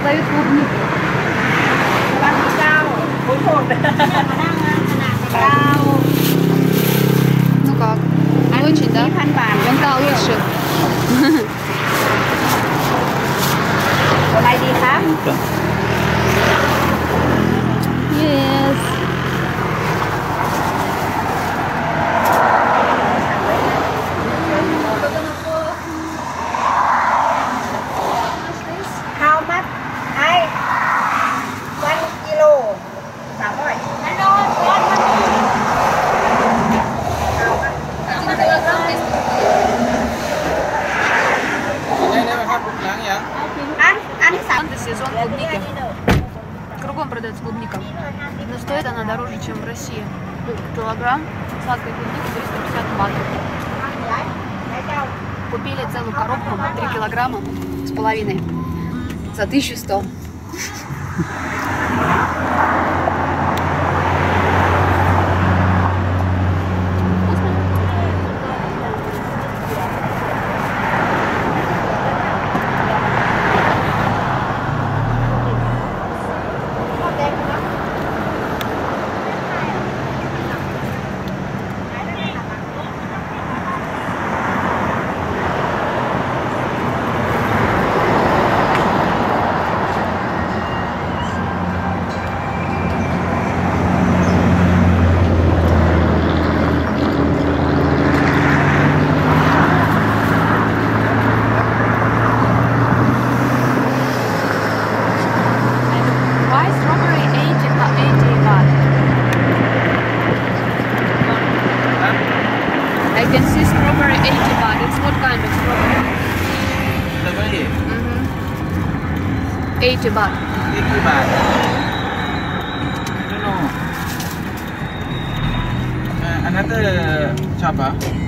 продают клубнику. Ну как? Не очень, да? Вон та лучше. Yes. How much? 1 kilo 300. Это сезон клубники. Кругом продается клубника. Но стоит она дороже, чем в России. Килограмм сладкой клубники 350 бат. Купили целую коробку 3 килограмма с половиной за 1100. I can see strawberry 80 baht. It's what kind of strawberry? Strawberry. 80 baht. 80 baht. I don't know. Another shop,